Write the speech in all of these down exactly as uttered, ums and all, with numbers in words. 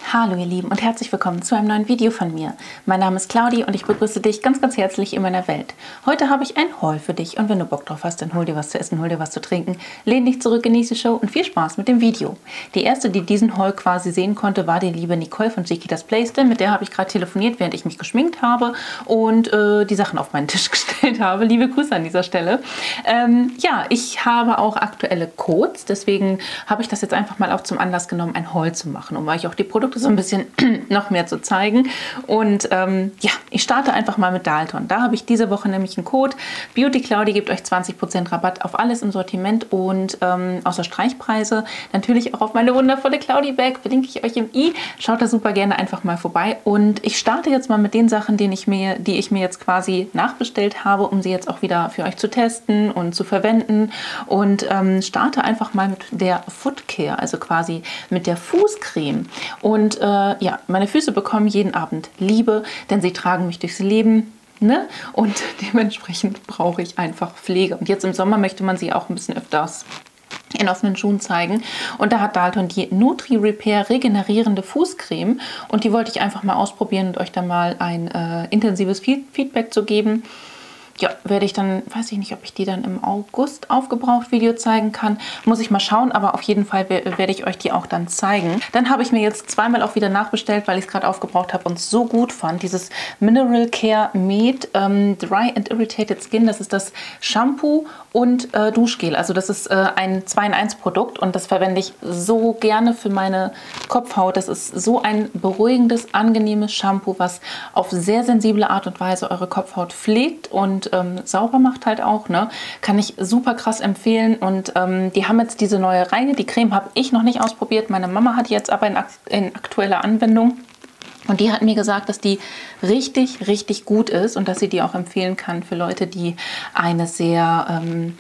Hallo ihr Lieben und herzlich willkommen zu einem neuen Video von mir. Mein Name ist Claudi und ich begrüße dich ganz ganz herzlich in meiner Welt. Heute habe ich ein Haul für dich und wenn du Bock drauf hast, dann hol dir was zu essen, hol dir was zu trinken, lehn dich zurück, genieße die Show und viel Spaß mit dem Video. Die erste, die diesen Haul quasi sehen konnte, war die liebe Nicole von Chiquitas Place, denn mit der habe ich gerade telefoniert, während ich mich geschminkt habe und äh, die Sachen auf meinen Tisch gestellt habe. Liebe Grüße an dieser Stelle. Ähm, ja, ich habe auch aktuelle Codes, deswegen habe ich das jetzt einfach mal auch zum Anlass genommen, ein Haul zu machen, um euch auch die Produkte so ein bisschen noch mehr zu zeigen. Und ähm, ja, ich starte einfach mal mit Dalton. Da habe ich diese Woche nämlich einen Code. Beauty Claudi gibt euch zwanzig Prozent Rabatt auf alles im Sortiment und ähm, außer Streichpreise natürlich auch auf meine wundervolle Claudi Bag. Verlinke ich euch im i. Schaut da super gerne einfach mal vorbei. Und ich starte jetzt mal mit den Sachen, die ich mir, die ich mir jetzt quasi nachbestellt habe, um sie jetzt auch wieder für euch zu testen und zu verwenden. Und ähm, starte einfach mal mit der Foot Care, also quasi mit der Fußcreme. Und äh, ja, meine Füße bekommen jeden Abend Liebe, denn sie tragen mich durchs Leben. Ne? Und dementsprechend brauche ich einfach Pflege. Und jetzt im Sommer möchte man sie auch ein bisschen öfters in offenen Schuhen zeigen. Und da hat Dalton die Nutri Repair regenerierende Fußcreme. Und die wollte ich einfach mal ausprobieren und euch dann mal ein äh, intensives Feedback zu geben. Ja, werde ich dann, weiß ich nicht, ob ich die dann im August aufgebraucht Video zeigen kann. Muss ich mal schauen, aber auf jeden Fall werde ich euch die auch dann zeigen. Dann habe ich mir jetzt zweimal auch wieder nachbestellt, weil ich es gerade aufgebraucht habe und es so gut fand. Dieses Mineral Care Med ähm, Dry and Irritated Skin. Das ist das Shampoo und äh, Duschgel. Also das ist äh, ein zwei in eins Produkt und das verwende ich so gerne für meine Kopfhaut. Das ist so ein beruhigendes, angenehmes Shampoo, was auf sehr sensible Art und Weise eure Kopfhaut pflegt und ähm, sauber macht halt auch. Ne? Kann ich super krass empfehlen. Und ähm, die haben jetzt diese neue Reihe. Die Creme habe ich noch nicht ausprobiert. Meine Mama hat die jetzt aber in, in aktueller Anwendung. Und die hat mir gesagt, dass die richtig, richtig gut ist und dass sie die auch empfehlen kann für Leute, die eine sehr ähm,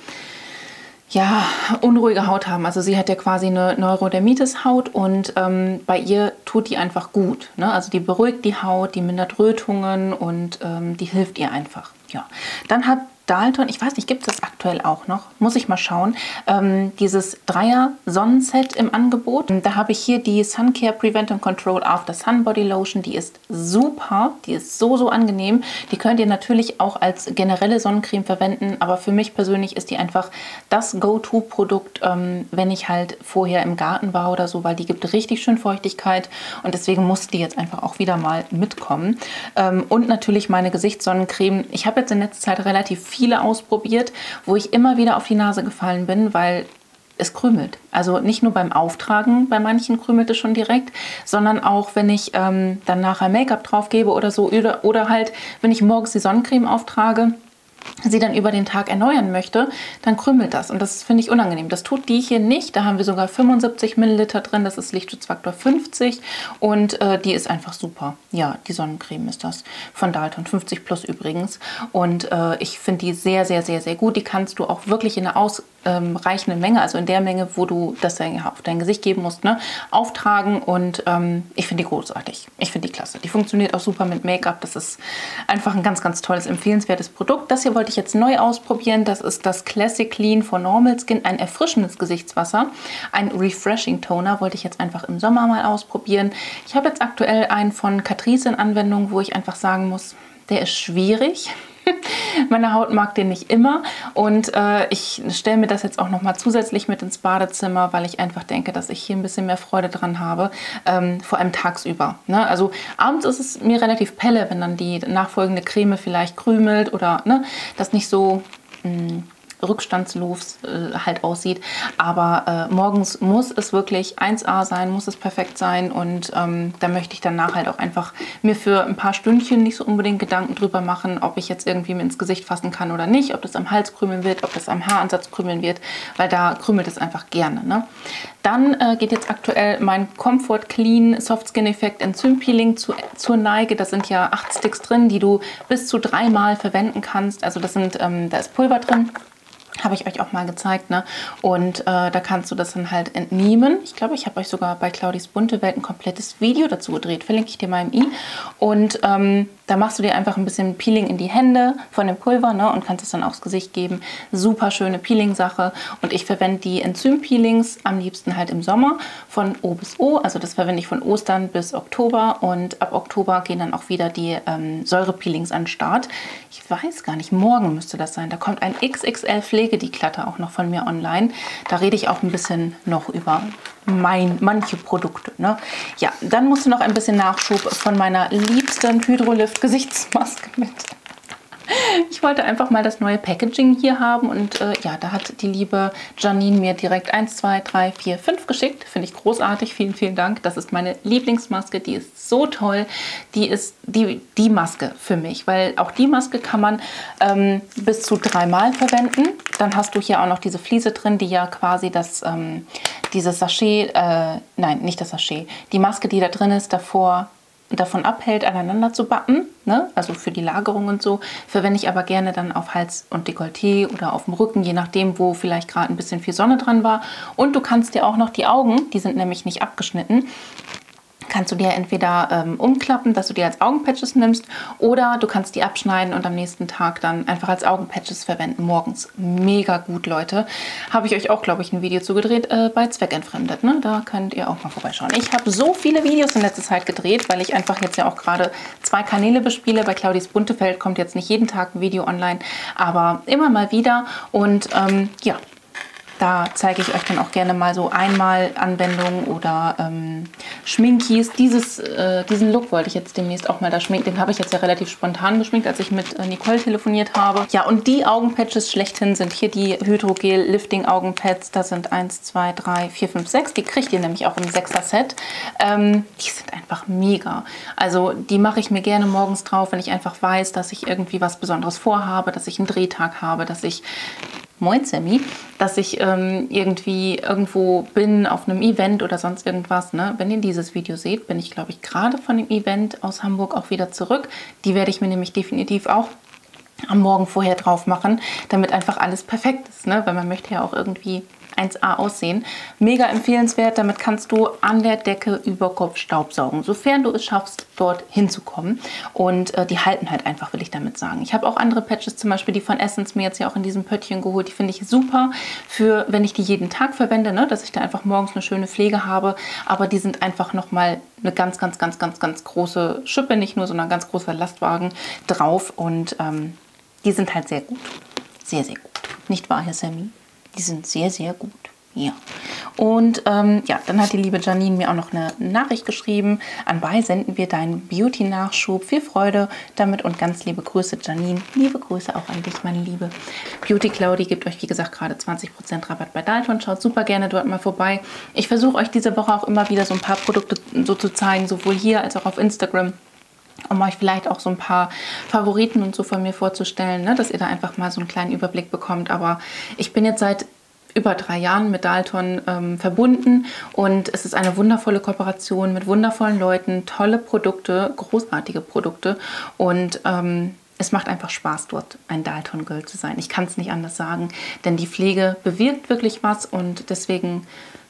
ja, unruhige Haut haben. Also sie hat ja quasi eine Neurodermitis-Haut und ähm, bei ihr tut die einfach gut. Ne? Also die beruhigt die Haut, die mindert Rötungen und ähm, die hilft ihr einfach. Ja. Dann hat Dalton, ich weiß nicht, gibt es das aktuell auch noch? Muss ich mal schauen. Ähm, dieses Dreier-Sonnenset im Angebot. Da habe ich hier die Suncare Prevent and Control After Sun Body Lotion. Die ist super. Die ist so, so angenehm. Die könnt ihr natürlich auch als generelle Sonnencreme verwenden. Aber für mich persönlich ist die einfach das Go-To-Produkt, ähm, wenn ich halt vorher im Garten war oder so, weil die gibt richtig schön Feuchtigkeit. Und deswegen musste die jetzt einfach auch wieder mal mitkommen. Ähm, und natürlich meine Gesichtssonnencreme. Ich habe jetzt in letzter Zeit relativ viel viele ausprobiert, wo ich immer wieder auf die Nase gefallen bin, weil es krümelt. Also nicht nur beim Auftragen, bei manchen krümelt es schon direkt, sondern auch, wenn ich ähm, dann nachher Make-up drauf gebe oder so, oder, oder halt, wenn ich morgens die Sonnencreme auftrage, sie dann über den Tag erneuern möchte, dann krümelt das und das finde ich unangenehm. Das tut die hier nicht, da haben wir sogar fünfundsiebzig Milliliter drin, das ist Lichtschutzfaktor fünfzig und äh, die ist einfach super. Ja, die Sonnencreme ist das von Dalton, fünfzig plus übrigens und äh, ich finde die sehr, sehr, sehr, sehr gut. Die kannst du auch wirklich in einer ausreichenden Menge, also in der Menge, wo du das auf dein Gesicht geben musst, ne, auftragen und ähm, ich finde die großartig. Ich finde die klasse. Die funktioniert auch super mit Make-up. Das ist einfach ein ganz, ganz tolles, empfehlenswertes Produkt. Das hier wollte ich jetzt neu ausprobieren. Das ist das Classic Clean for Normal Skin, ein erfrischendes Gesichtswasser. Ein Refreshing Toner wollte ich jetzt einfach im Sommer mal ausprobieren. Ich habe jetzt aktuell einen von Catrice in Anwendung, wo ich einfach sagen muss, der ist schwierig. Meine Haut mag den nicht immer und äh, ich stelle mir das jetzt auch noch mal zusätzlich mit ins Badezimmer, weil ich einfach denke, dass ich hier ein bisschen mehr Freude dran habe, ähm, vor allem tagsüber. Ne? Also abends ist es mir relativ pelle, wenn dann die nachfolgende Creme vielleicht krümelt oder ne, das nicht so mh, rückstandslos äh, halt aussieht. Aber äh, morgens muss es wirklich eins A sein, muss es perfekt sein und ähm, da möchte ich danach halt auch einfach mir für ein paar Stündchen nicht so unbedingt Gedanken drüber machen, ob ich jetzt irgendwie mir ins Gesicht fassen kann oder nicht, ob das am Hals krümeln wird, ob das am Haaransatz krümeln wird, weil da krümelt es einfach gerne. Ne? Dann äh, geht jetzt aktuell mein Comfort Clean Soft Skin Effect Enzympeeling zu, zur Neige. Da sind ja acht Sticks drin, die du bis zu dreimal verwenden kannst. Also das sind, ähm, da ist Pulver drin. Habe ich euch auch mal gezeigt, ne? Und äh, da kannst du das dann halt entnehmen. Ich glaube, ich habe euch sogar bei Claudis Bunte Welt ein komplettes Video dazu gedreht. Verlinke ich dir mal im i. Und ähm, Da machst du dir einfach ein bisschen Peeling in die Hände von dem Pulver, ne, und kannst es dann aufs Gesicht geben. Super schöne Peeling-Sache. Und ich verwende die Enzym-Peelings am liebsten halt im Sommer von O bis O. Also das verwende ich von Ostern bis Oktober. Und ab Oktober gehen dann auch wieder die ähm, Säure-Peelings an den Start. Ich weiß gar nicht, morgen müsste das sein. Da kommt ein X X L Pflegedeclutter auch noch von mir online. Da rede ich auch ein bisschen noch über mein, manche Produkte. Ne? Ja, dann musst du noch ein bisschen Nachschub von meiner liebsten Hydrolift Gesichtsmaske mit. Ich wollte einfach mal das neue Packaging hier haben und äh, ja, da hat die liebe Janine mir direkt eins, zwei, drei, vier, fünf geschickt. Finde ich großartig. Vielen, vielen Dank. Das ist meine Lieblingsmaske. Die ist so toll. Die ist die, die Maske für mich, weil auch die Maske kann man ähm, bis zu dreimal verwenden. Dann hast du hier auch noch diese Fliese drin, die ja quasi das, ähm, dieses Sachet, äh, nein, nicht das Sachet, die Maske, die da drin ist, davor davon abhält, aneinander zu bappen, ne? Also für die Lagerung und so, verwende ich aber gerne dann auf Hals und Dekolleté oder auf dem Rücken, je nachdem, wo vielleicht gerade ein bisschen viel Sonne dran war. Und du kannst dir auch noch die Augen, die sind nämlich nicht abgeschnitten, kannst du dir entweder ähm, umklappen, dass du die als Augenpatches nimmst, oder du kannst die abschneiden und am nächsten Tag dann einfach als Augenpatches verwenden, morgens. Mega gut, Leute. Habe ich euch auch, glaube ich, ein Video zugedreht äh, bei Zweckentfremdet. Ne? Da könnt ihr auch mal vorbeischauen. Ich habe so viele Videos in letzter Zeit gedreht, weil ich einfach jetzt ja auch gerade zwei Kanäle bespiele. Bei Claudis Buntefeld kommt jetzt nicht jeden Tag ein Video online, aber immer mal wieder. Und ähm, ja, da zeige ich euch dann auch gerne mal so Einmal-Anwendungen oder ähm, Schminkies. Dieses, äh, diesen Look wollte ich jetzt demnächst auch mal da schminken. Den habe ich jetzt ja relativ spontan geschminkt, als ich mit äh, Nicole telefoniert habe. Ja, und die Augenpatches schlechthin sind hier die Hydrogel Lifting Augenpads. Da sind eins, zwei, drei, vier, fünf, sechs. Die kriegt ihr nämlich auch im sechser-Set. Ähm, die sind einfach mega. Also die mache ich mir gerne morgens drauf, wenn ich einfach weiß, dass ich irgendwie was Besonderes vorhabe, dass ich einen Drehtag habe, dass ich... Moin Sammy, dass ich ähm, irgendwie irgendwo bin auf einem Event oder sonst irgendwas. Ne? Wenn ihr dieses Video seht, bin ich, glaube ich, gerade von dem Event aus Hamburg auch wieder zurück. Die werde ich mir nämlich definitiv auch am Morgen vorher drauf machen, damit einfach alles perfekt ist. Ne? Weil man möchte ja auch irgendwie eins A aussehen. Mega empfehlenswert, damit kannst du an der Decke über Kopf staubsaugen, sofern du es schaffst, dort hinzukommen. Und äh, die halten halt einfach, will ich damit sagen. Ich habe auch andere Patches, zum Beispiel die von Essence, mir jetzt ja auch in diesem Pöttchen geholt. Die finde ich super, für wenn ich die jeden Tag verwende, ne? Dass ich da einfach morgens eine schöne Pflege habe. Aber die sind einfach nochmal eine ganz, ganz, ganz, ganz, ganz große Schippe, nicht nur, sondern ein ganz großer Lastwagen drauf. Und ähm, die sind halt sehr gut. Sehr, sehr gut. Nicht wahr, Herr Sammy? Die sind sehr, sehr gut. Ja. Und ähm, ja, dann hat die liebe Janine mir auch noch eine Nachricht geschrieben. Anbei senden wir deinen Beauty-Nachschub. Viel Freude damit und ganz liebe Grüße, Janine. Liebe Grüße auch an dich, meine Liebe. Beauty Claudi gibt euch, wie gesagt, gerade zwanzig Prozent Rabatt bei Dalton. Schaut super gerne dort mal vorbei. Ich versuche euch diese Woche auch immer wieder so ein paar Produkte so zu zeigen, sowohl hier als auch auf Instagram, um euch vielleicht auch so ein paar Favoriten und so von mir vorzustellen, ne? Dass ihr da einfach mal so einen kleinen Überblick bekommt. Aber ich bin jetzt seit über drei Jahren mit Dalton ähm, verbunden und es ist eine wundervolle Kooperation mit wundervollen Leuten, tolle Produkte, großartige Produkte und ähm, es macht einfach Spaß, dort ein Dalton Girl zu sein. Ich kann es nicht anders sagen, denn die Pflege bewirkt wirklich was und deswegen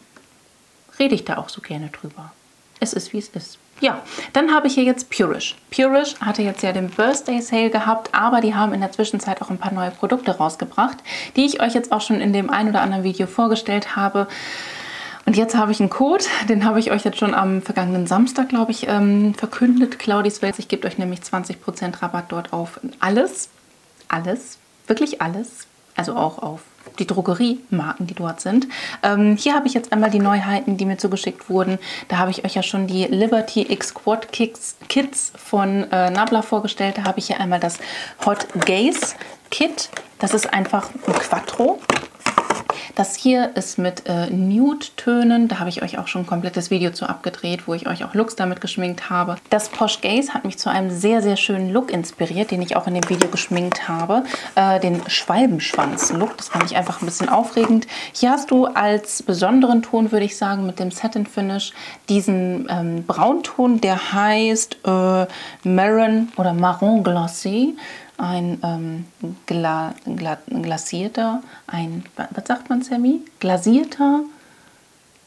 rede ich da auch so gerne drüber. Es ist, wie es ist. Ja, dann habe ich hier jetzt Purish. Purish hatte jetzt ja den Birthday Sale gehabt, aber die haben in der Zwischenzeit auch ein paar neue Produkte rausgebracht, die ich euch jetzt auch schon in dem ein oder anderen Video vorgestellt habe. Und jetzt habe ich einen Code, den habe ich euch jetzt schon am vergangenen Samstag, glaube ich, ähm, verkündet. Claudis Welt, ich gebe euch nämlich zwanzig Prozent Rabatt dort auf alles, alles, wirklich alles, also auch auf die Drogeriemarken, die dort sind. Ähm, hier habe ich jetzt einmal die Neuheiten, die mir zugeschickt wurden. Da habe ich euch ja schon die Liberty X Quad Kits, Kits von äh, Nabla vorgestellt. Da habe ich hier einmal das Hot Gaze Kit. Das ist einfach ein Quattro. Das hier ist mit äh, Nude-Tönen. Da habe ich euch auch schon ein komplettes Video zu abgedreht, wo ich euch auch Looks damit geschminkt habe. Das Posh Gaze hat mich zu einem sehr, sehr schönen Look inspiriert, den ich auch in dem Video geschminkt habe. Äh, den Schwalbenschwanz-Look. Das fand ich einfach ein bisschen aufregend. Hier hast du als besonderen Ton, würde ich sagen, mit dem Satin Finish diesen ähm, Braunton, der heißt äh, Marron oder Marron Glacé. Ein ähm, gla, gla, glasierter, ein, was sagt man, Sammy? Glasierter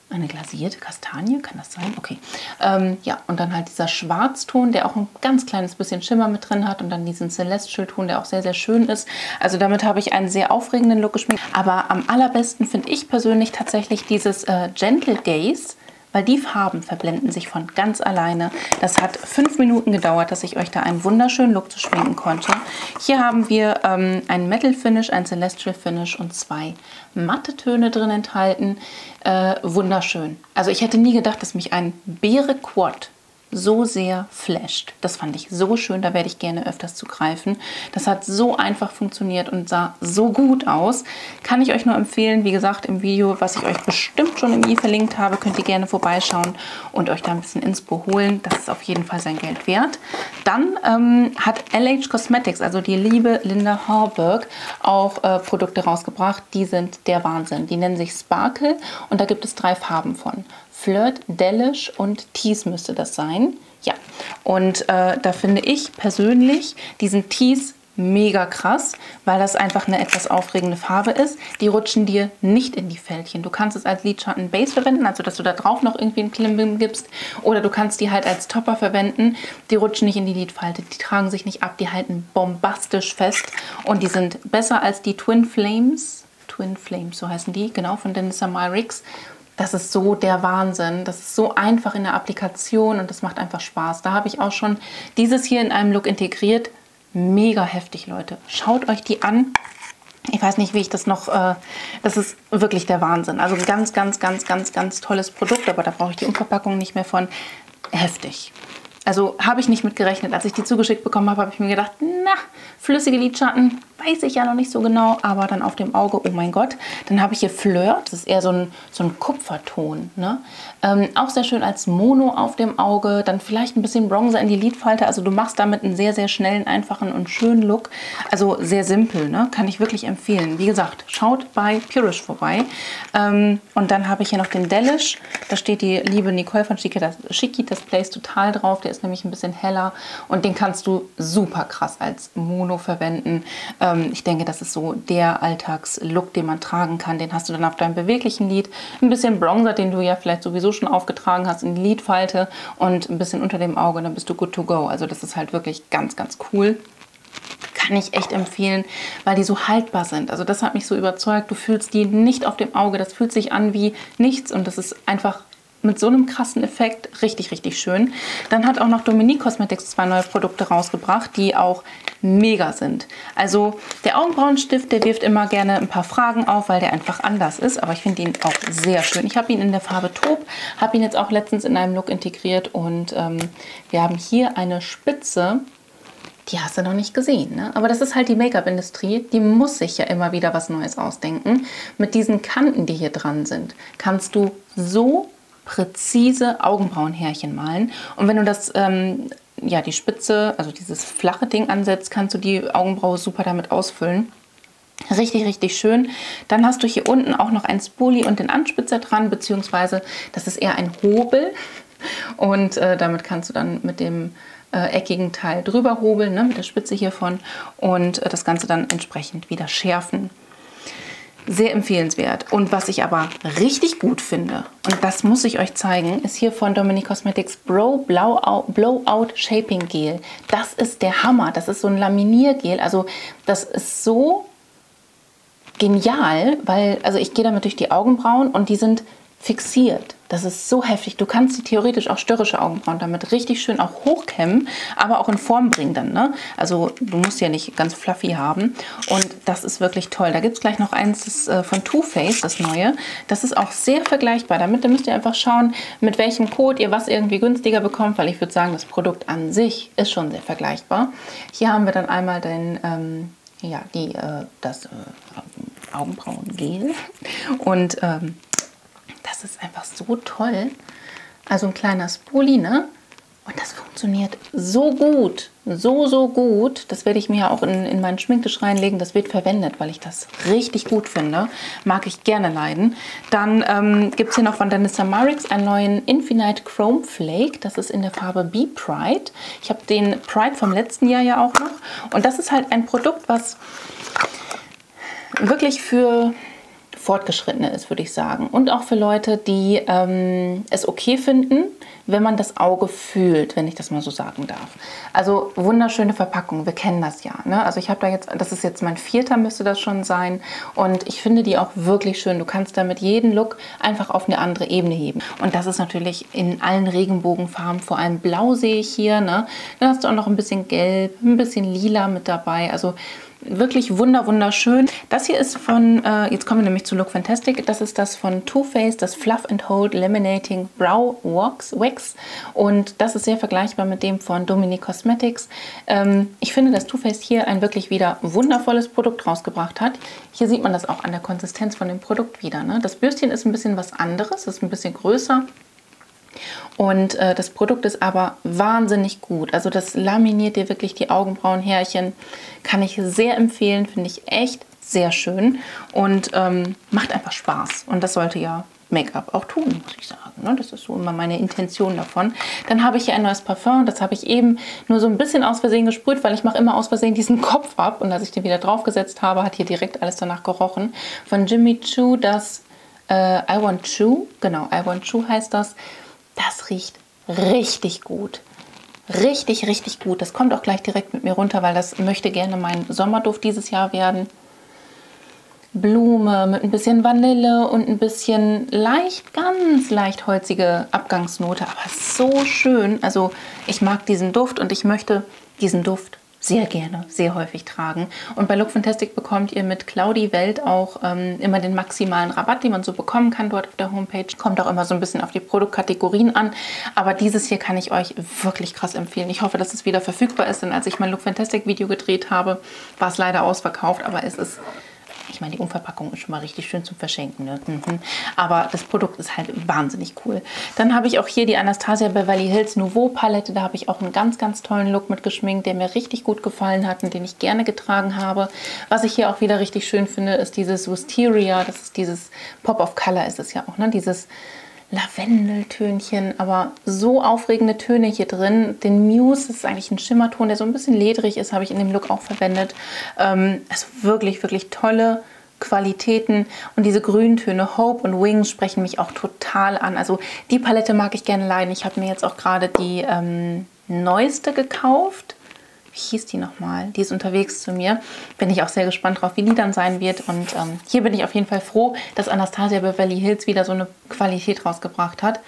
Eine glasierte Kastanie, kann das sein? Okay. Ähm, ja, und dann halt dieser Schwarzton, der auch ein ganz kleines bisschen Schimmer mit drin hat und dann diesen Celestial-Ton, der auch sehr, sehr schön ist. Also damit habe ich einen sehr aufregenden Look geschminkt. Aber am allerbesten finde ich persönlich tatsächlich dieses äh, Gentle Gaze, weil die Farben verblenden sich von ganz alleine. Das hat fünf Minuten gedauert, dass ich euch da einen wunderschönen Look zu schminken konnte. Hier haben wir ähm, einen Metal Finish, ein Celestial Finish und zwei matte Töne drin enthalten. Äh, wunderschön. Also ich hätte nie gedacht, dass mich ein Beere Quad so sehr flasht. Das fand ich so schön, da werde ich gerne öfters zugreifen. Das hat so einfach funktioniert und sah so gut aus. Kann ich euch nur empfehlen, wie gesagt, im Video, was ich euch bestimmt schon im i verlinkt habe, könnt ihr gerne vorbeischauen und euch da ein bisschen Inspo holen. Das ist auf jeden Fall sein Geld wert. Dann ähm, hat L H Cosmetics, also die liebe Linda Harburg, auch äh, Produkte rausgebracht. Die sind der Wahnsinn. Die nennen sich Sparkle und da gibt es drei Farben von. Flirt, Delish und Tease müsste das sein. Ja, und äh, da finde ich persönlich diesen Tease mega krass, weil das einfach eine etwas aufregende Farbe ist. Die rutschen dir nicht in die Fältchen. Du kannst es als Lidschatten Base verwenden, also dass du da drauf noch irgendwie einen Klimbim gibst. Oder du kannst die halt als Topper verwenden. Die rutschen nicht in die Lidfalte, die tragen sich nicht ab, die halten bombastisch fest. Und die sind besser als die Twin Flames. Twin Flames, so heißen die, genau, von Danessa Myricks. Das ist so der Wahnsinn. Das ist so einfach in der Applikation und das macht einfach Spaß. Da habe ich auch schon dieses hier in einem Look integriert. Mega heftig, Leute. Schaut euch die an. Ich weiß nicht, wie ich das noch... Äh, das ist wirklich der Wahnsinn. Also ein ganz, ganz, ganz, ganz, ganz tolles Produkt. Aber da brauche ich die Umverpackung nicht mehr von. Heftig. Also habe ich nicht mit gerechnet. Als ich die zugeschickt bekommen habe, habe ich mir gedacht, na, flüssige Lidschatten, weiß ich ja noch nicht so genau, aber dann auf dem Auge, oh mein Gott. Dann habe ich hier Flirt, das ist eher so ein, so ein Kupferton. Ne? Ähm, auch sehr schön als Mono auf dem Auge, dann vielleicht ein bisschen Bronzer in die Lidfalte. Also du machst damit einen sehr, sehr schnellen, einfachen und schönen Look. Also sehr simpel, ne? Kann ich wirklich empfehlen. Wie gesagt, schaut bei Purish vorbei. Ähm, und dann habe ich hier noch den Delish. Da steht die liebe Nicole von Chiquitas, Chiquitas Place total drauf. Der ist nämlich ein bisschen heller und den kannst du super krass als Mono verwenden. Ähm, ich denke, das ist so der Alltagslook, den man tragen kann. Den hast du dann auf deinem beweglichen Lid. Ein bisschen Bronzer, den du ja vielleicht sowieso schon aufgetragen hast, in die Lidfalte und ein bisschen unter dem Auge, dann bist du good to go. Also das ist halt wirklich ganz, ganz cool. Kann ich echt empfehlen, weil die so haltbar sind. Also das hat mich so überzeugt. Du fühlst die nicht auf dem Auge. Das fühlt sich an wie nichts und das ist einfach mit so einem krassen Effekt richtig, richtig schön. Dann hat auch noch Dominique Cosmetics zwei neue Produkte rausgebracht, die auch mega sind. Also der Augenbrauenstift, der wirft immer gerne ein paar Fragen auf, weil der einfach anders ist. Aber ich finde ihn auch sehr schön. Ich habe ihn in der Farbe Taupe, habe ihn jetzt auch letztens in einem Look integriert. Und ähm, wir haben hier eine Spitze, die hast du noch nicht gesehen, ne? Aber das ist halt die Make-up-Industrie, die muss sich ja immer wieder was Neues ausdenken. Mit diesen Kanten, die hier dran sind, kannst du so präzise Augenbrauenhärchen malen. Und wenn du das, ähm, ja, die Spitze, also dieses flache Ding ansetzt, kannst du die Augenbraue super damit ausfüllen. Richtig, richtig schön. Dann hast du hier unten auch noch ein Spoolie und den Anspitzer dran, beziehungsweise das ist eher ein Hobel. Und äh, damit kannst du dann mit dem äh, eckigen Teil drüber hobeln, ne, mit der Spitze hiervon und äh, das Ganze dann entsprechend wieder schärfen. Sehr empfehlenswert. Und was ich aber richtig gut finde, und das muss ich euch zeigen, ist hier von Dominique Cosmetics Brow Blowout Shaping Gel. Das ist der Hammer. Das ist so ein Laminiergel. Also das ist so genial, weil also ich gehe damit durch die Augenbrauen und die sind fixiert. Das ist so heftig. Du kannst die theoretisch auch störrische Augenbrauen damit richtig schön auch hochkämmen, aber auch in Form bringen dann. Ne? Also du musst ja nicht ganz fluffy haben. Und das ist wirklich toll. Da gibt es gleich noch eins das, äh, von Too Faced, das neue. Das ist auch sehr vergleichbar. Damit müsst ihr einfach schauen, mit welchem Code ihr was irgendwie günstiger bekommt, weil ich würde sagen, das Produkt an sich ist schon sehr vergleichbar. Hier haben wir dann einmal den, ähm, ja, die, äh, das äh, Augenbrauengel und ähm, das ist einfach so toll. Also ein kleiner Spoolie, ne? Und das funktioniert so gut. So, so gut. Das werde ich mir auch in, in meinen Schminktisch reinlegen. Das wird verwendet, weil ich das richtig gut finde. Mag ich gerne leiden. Dann ähm, gibt es hier noch von Danessa Myricks einen neuen Infinite Chrome Flake. Das ist in der Farbe Be Pride. Ich habe den Pride vom letzten Jahr ja auch noch. Und das ist halt ein Produkt, was wirklich für... Fortgeschrittene ist, würde ich sagen. Und auch für Leute, die ähm, es okay finden, wenn man das Auge fühlt, wenn ich das mal so sagen darf. Also wunderschöne Verpackung, wir kennen das ja. Ne? Also ich habe da jetzt, das ist jetzt mein vierter, müsste das schon sein. Und ich finde die auch wirklich schön. Du kannst damit jeden Look einfach auf eine andere Ebene heben. Und das ist natürlich in allen Regenbogenfarben, vor allem blau sehe ich hier. Ne? Dann hast du auch noch ein bisschen gelb, ein bisschen lila mit dabei. Also wirklich wunder wunderschön. Das hier ist von, äh, jetzt kommen wir nämlich zu Look Fantastic, das ist das von Too Faced, das Fluff and Hold Laminating Brow Wax, Wax. Und das ist sehr vergleichbar mit dem von Dominique Cosmetics. Ähm, ich finde, dass Too Faced hier ein wirklich wieder wundervolles Produkt rausgebracht hat. Hier sieht man das auch an der Konsistenz von dem Produkt wieder. Ne? Das Bürstchen ist ein bisschen was anderes, ist ein bisschen größer. Und äh, das Produkt ist aber wahnsinnig gut. Also das laminiert dir wirklich die Augenbrauenhärchen. Kann ich sehr empfehlen, finde ich echt sehr schön. Und ähm, macht einfach Spaß. Und das sollte ja Make-up auch tun, muss ich sagen. Ne? Das ist so immer meine Intention davon. Dann habe ich hier ein neues Parfum. Das habe ich eben nur so ein bisschen aus Versehen gesprüht, weil ich mache immer aus Versehen diesen Kopf ab. Und als ich den wieder draufgesetzt habe, hat hier direkt alles danach gerochen. Von Jimmy Choo, das äh, I Want Choo. Genau, I Want Choo heißt das. Das riecht richtig gut. Richtig, richtig gut. Das kommt auch gleich direkt mit mir runter, weil das möchte gerne mein Sommerduft dieses Jahr werden. Blume mit ein bisschen Vanille und ein bisschen leicht, ganz leicht holzige Abgangsnote. Aber so schön. Also ich mag diesen Duft und ich möchte diesen Duft sehr gerne, sehr häufig tragen. Und bei Look Fantastic bekommt ihr mit Claudi Welt auch ähm, immer den maximalen Rabatt, den man so bekommen kann dort auf der Homepage. Kommt auch immer so ein bisschen auf die Produktkategorien an. Aber dieses hier kann ich euch wirklich krass empfehlen. Ich hoffe, dass es wieder verfügbar ist, denn als ich mein Look Fantastic Video gedreht habe, war es leider ausverkauft. Aber es ist, ich meine, die Umverpackung ist schon mal richtig schön zum Verschenken. Ne? Mhm. Aber das Produkt ist halt wahnsinnig cool. Dann habe ich auch hier die Anastasia Beverly Hills Nouveau Palette. Da habe ich auch einen ganz, ganz tollen Look mit geschminkt, der mir richtig gut gefallen hat und den ich gerne getragen habe. Was ich hier auch wieder richtig schön finde, ist dieses Wisteria. Das ist dieses Pop of Color ist es ja auch, ne? Dieses Lavendeltönchen, aber so aufregende Töne hier drin. Den Muse, das ist eigentlich ein Schimmerton, der so ein bisschen ledrig ist, habe ich in dem Look auch verwendet. Ähm, also wirklich, wirklich tolle Qualitäten. Und diese Grüntöne Hope und Wings sprechen mich auch total an. Also die Palette mag ich gerne leiden. Ich habe mir jetzt auch gerade die ähm, neueste gekauft. Wie hieß die nochmal? Die ist unterwegs zu mir. Bin ich auch sehr gespannt drauf, wie die dann sein wird. Und ähm, hier bin ich auf jeden Fall froh, dass Anastasia Beverly Hills wieder so eine Qualität rausgebracht hat.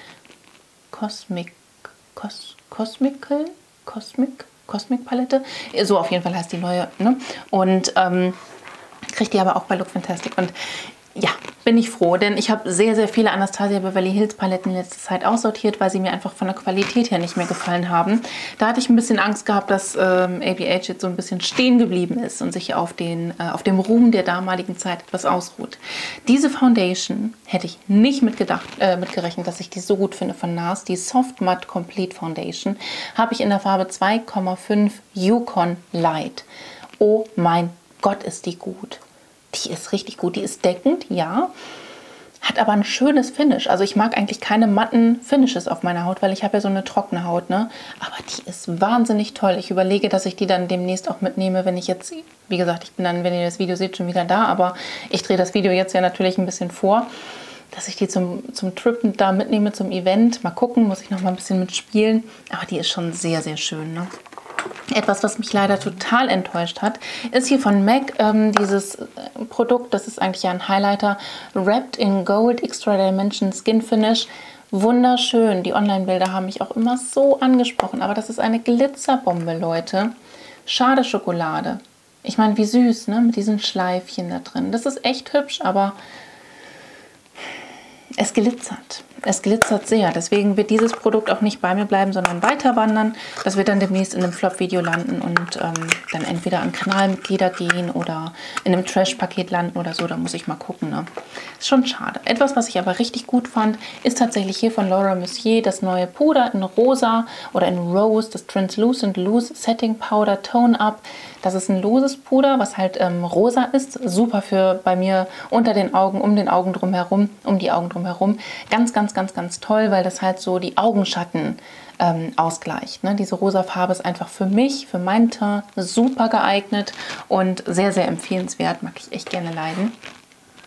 Cosmic, Cos, Cosmical, Cosmic, Cosmic Palette. So auf jeden Fall heißt die neue. Ne? Und ähm, kriegt die aber auch bei Look Fantastic. Und ja, bin ich froh, denn ich habe sehr, sehr viele Anastasia Beverly Hills Paletten in letzter Zeit aussortiert, weil sie mir einfach von der Qualität her nicht mehr gefallen haben. Da hatte ich ein bisschen Angst gehabt, dass ähm, A B H jetzt so ein bisschen stehen geblieben ist und sich auf, den, äh, auf dem Ruhm der damaligen Zeit etwas ausruht. Diese Foundation hätte ich nicht mitgedacht, äh, mitgerechnet, dass ich die so gut finde von NARS. Die Soft Matte Complete Foundation habe ich in der Farbe zwei Komma fünf Yukon Light. Oh mein Gott, ist die gut. Die ist richtig gut. Die ist deckend, ja. Hat aber ein schönes Finish. Also ich mag eigentlich keine matten Finishes auf meiner Haut, weil ich habe ja so eine trockene Haut, ne? Aber die ist wahnsinnig toll. Ich überlege, dass ich die dann demnächst auch mitnehme, wenn ich jetzt, wie gesagt, ich bin dann, wenn ihr das Video seht, schon wieder da. Aber ich drehe das Video jetzt ja natürlich ein bisschen vor, dass ich die zum, zum Trippen da mitnehme, zum Event. Mal gucken, muss ich noch mal ein bisschen mitspielen. Aber die ist schon sehr, sehr schön, ne? Etwas, was mich leider total enttäuscht hat, ist hier von M A C ähm, dieses Produkt, das ist eigentlich ja ein Highlighter, Wrapped in Gold Extra Dimension Skin Finish. Wunderschön, die Online-Bilder haben mich auch immer so angesprochen, aber das ist eine Glitzerbombe, Leute. Schade Schokolade. Ich meine, wie süß, ne, mit diesen Schleifchen da drin. Das ist echt hübsch, aber es glitzert. Es glitzert sehr. Deswegen wird dieses Produkt auch nicht bei mir bleiben, sondern weiter wandern. Das wird dann demnächst in einem Flop-Video landen und ähm, dann entweder an Kanalmitglieder gehen oder in einem Trash-Paket landen oder so. Da muss ich mal gucken. Ne? Ist schon schade. Etwas, was ich aber richtig gut fand, ist tatsächlich hier von Laura Mercier das neue Puder in Rosa oder in Rose, das Translucent Loose Setting Powder Tone Up. Das ist ein loses Puder, was halt ähm, rosa ist. Super für bei mir unter den Augen, um den Augen drum herum, um die Augen drum herum. Ganz, ganz, ganz, ganz toll, weil das halt so die Augenschatten ähm, ausgleicht. Ne? Diese rosa Farbe ist einfach für mich, für meinen Teint super geeignet und sehr, sehr empfehlenswert. Mag ich echt gerne leiden.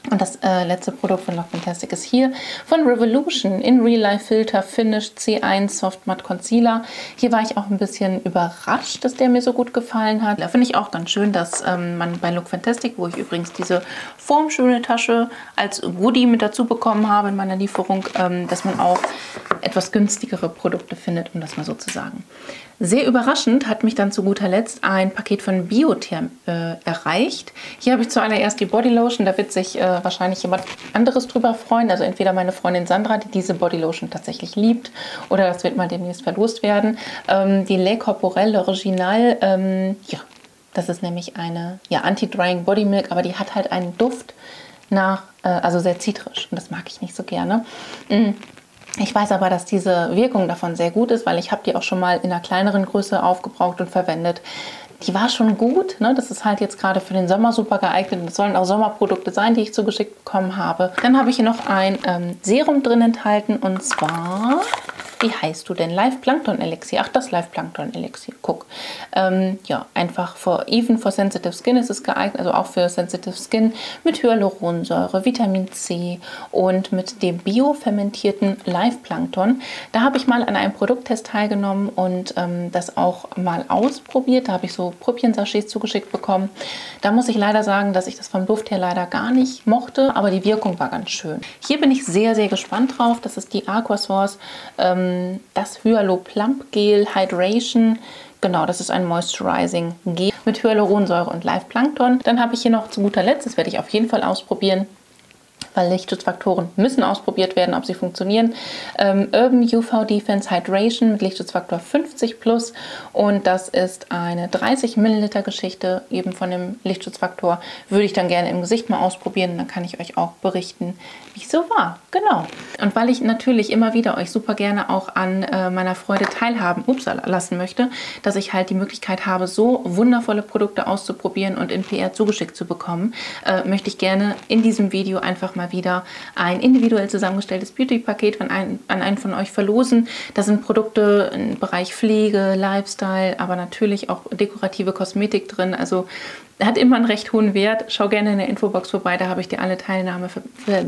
Und das äh, letzte Produkt von Look Fantastic ist hier von Revolution in Real Life Filter Finish C eins Soft Matte Concealer. Hier war ich auch ein bisschen überrascht, dass der mir so gut gefallen hat. Da finde ich auch ganz schön, dass ähm, man bei Look Fantastic, wo ich übrigens diese formschöne Tasche als Goodie mit dazu bekommen habe in meiner Lieferung, ähm, dass man auch etwas günstigere Produkte findet, um das mal so zu sagen. Sehr überraschend hat mich dann zu guter Letzt ein Paket von Biotherm äh, erreicht. Hier habe ich zuallererst die Bodylotion, da wird sich äh, wahrscheinlich jemand anderes drüber freuen. Also entweder meine Freundin Sandra, die diese Bodylotion tatsächlich liebt, oder das wird mal demnächst verlost werden. Ähm, die Le Corporel Original, ähm, ja, das ist nämlich eine ja, Anti-Drying Body Milk, aber die hat halt einen Duft nach, äh, also sehr zitrisch und das mag ich nicht so gerne. Mm. Ich weiß aber, dass diese Wirkung davon sehr gut ist, weil ich habe die auch schon mal in einer kleineren Größe aufgebraucht und verwendet. Die war schon gut, ne? Das ist halt jetzt gerade für den Sommer super geeignet. Das sollen auch Sommerprodukte sein, die ich zugeschickt bekommen habe. Dann habe ich hier noch ein ähm, Serum drin enthalten und zwar, wie heißt du denn? Live Plankton Elixier. Ach, das Live Plankton Elixier. Guck. Ähm, ja, einfach for even for sensitive skin ist es geeignet, also auch für sensitive skin mit Hyaluronsäure, Vitamin C und mit dem biofermentierten Live Plankton. Da habe ich mal an einem Produkttest teilgenommen und ähm, das auch mal ausprobiert. Da habe ich so Pröbchen-Sachets zugeschickt bekommen. Da muss ich leider sagen, dass ich das vom Duft her leider gar nicht mochte, aber die Wirkung war ganz schön. Hier bin ich sehr, sehr gespannt drauf. Das ist die Aquasource, ähm, das Hyalo Plump Gel Hydration. Genau, das ist ein Moisturizing Gel mit Hyaluronsäure und Live Plankton. Dann habe ich hier noch zu guter Letzt, das werde ich auf jeden Fall ausprobieren, weil Lichtschutzfaktoren müssen ausprobiert werden, ob sie funktionieren. Ähm, Urban U V Defense Hydration mit Lichtschutzfaktor fünfzig plus und das ist eine dreißig Milliliter Geschichte eben von dem Lichtschutzfaktor. Würde ich dann gerne im Gesicht mal ausprobieren, dann kann ich euch auch berichten, wie es so war. Genau. Und weil ich natürlich immer wieder euch super gerne auch an äh, meiner Freude teilhaben ups, lassen möchte, dass ich halt die Möglichkeit habe, so wundervolle Produkte auszuprobieren und in P R zugeschickt zu bekommen, äh, möchte ich gerne in diesem Video einfach mal wieder ein individuell zusammengestelltes Beauty-Paket an einen, an einen von euch verlosen. Da sind Produkte im Bereich Pflege, Lifestyle, aber natürlich auch dekorative Kosmetik drin. Also hat immer einen recht hohen Wert. Schau gerne in der Infobox vorbei, da habe ich dir alle Teilnahme für, für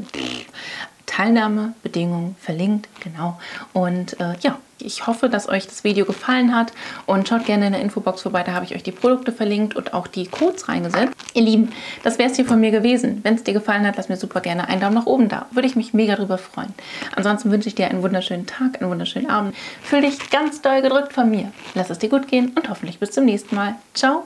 Teilnahmebedingungen verlinkt, genau. Und äh, ja, ich hoffe, dass euch das Video gefallen hat und schaut gerne in der Infobox vorbei, da habe ich euch die Produkte verlinkt und auch die Codes reingesetzt. Ihr Lieben, das wäre es hier von mir gewesen. Wenn es dir gefallen hat, lass mir super gerne einen Daumen nach oben da. Würde ich mich mega drüber freuen. Ansonsten wünsche ich dir einen wunderschönen Tag, einen wunderschönen Abend. Fühl dich ganz doll gedrückt von mir. Lass es dir gut gehen und hoffentlich bis zum nächsten Mal. Ciao!